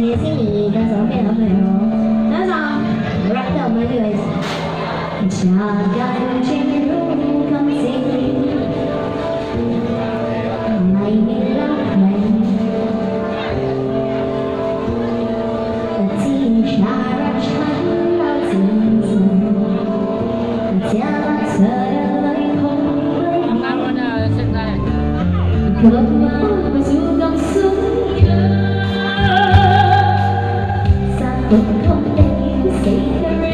你的心里感受变得美好。那场 Rap 的我们这个恰刚进入空气，ไม่มีรักใครแต่ที่ฉันรักฉันเราจริงๆจะรักเธอเลยคงไม่กลับมาสู่กับสุขสักคนคงได้ยินเสียง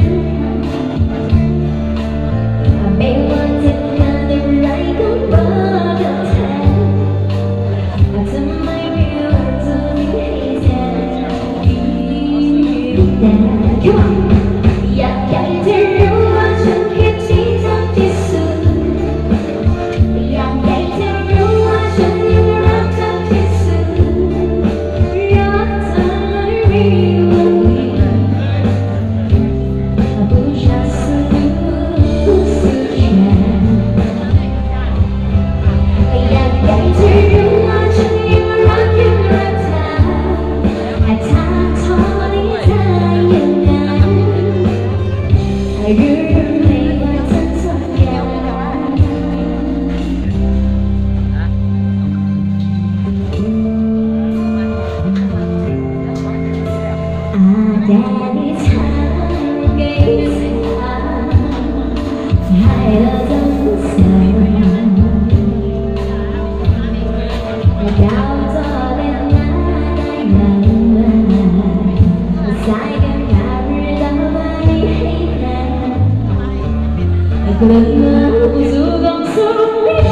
ไม่ว่าจะการอะไรก็มากับเธอทำไมไม่ว่าจะมีให้เธอแต่อยากให้เธอรู้ว่าฉันคิดที่เธอที่สุดอยากให้เธอรู้ว่าฉันยังรักเธอที่สุดรักเธอไม่มีวันหยุด不想死不死全อยากให้เธอรู้ว่าฉันยังรักเธอให้เธอทอดให้เธออย่างนั้นให้รู้ไหมว่าเธอทำอย่างไร아다리 참게있어 하여던 사랑 가오더된 나라야만 사이가 나를 더 많이 해야 그런 우스꽝 소리야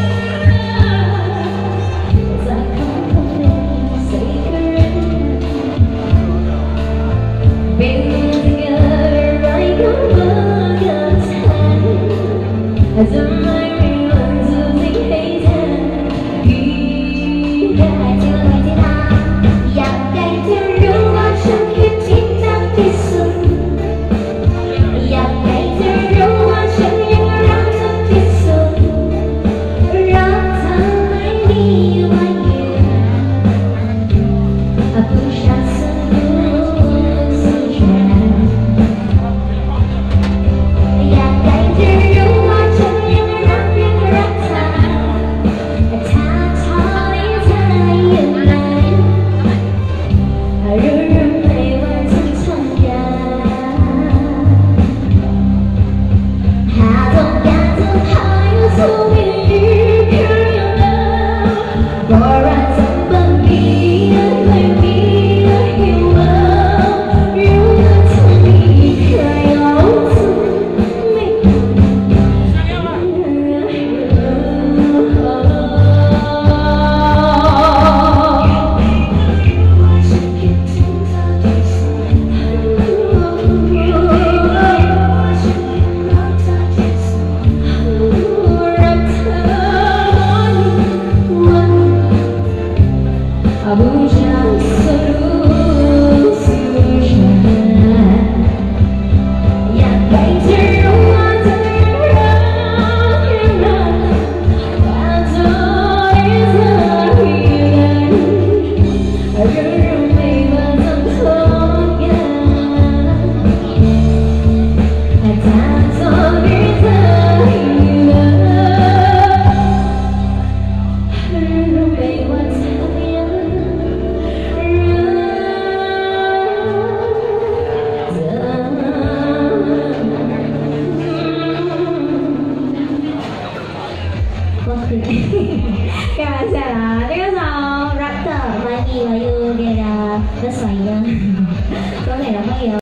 ทำไมไม่วันจะไม่ให้เธอได้เจออะไรที่น่าอยากให้เธอรู้ว่าฉันคิดที่เธอที่สุดอยากให้เธอรู้ว่าฉันยังรักเธอที่สุดรักเธอไม่มีวันหยุด不想死不死全อยากให้เธอรู้ว่าฉันยังรักเธอแต่ถ้าทอดให้เธออย่างนั้นรู้ไหมว่าฉันทำอย่างหากต้องการจะพาอยู่สู่วิถีเพียงแล้วก็รักเธอบ้างดีไม่มีให้ว่ารู้ว่าเธอไม่เคยเอาเธอไม่ 开玩笑啦，这个首 rap 的《My Me My You》给的的甩一样，送给了朋友。